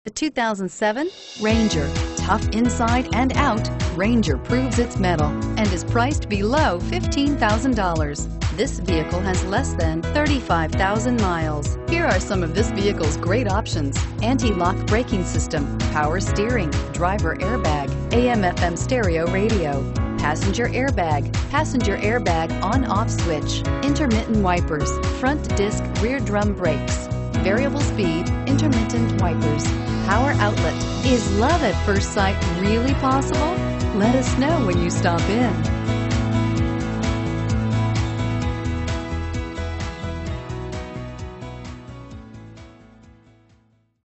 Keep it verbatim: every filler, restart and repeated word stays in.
The two thousand seven Ranger. Tough inside and out, Ranger proves its mettle and is priced below fifteen thousand dollars. This vehicle has less than thirty-five thousand miles. Here are some of this vehicle's great options: anti-lock braking system, power steering, driver airbag, A M F M stereo radio, passenger airbag, passenger airbag on-off switch, intermittent wipers, front disc rear drum brakes, variable speed, intermittent wipers, power outlet. Is love at first sight really possible? Let us know when you stop in.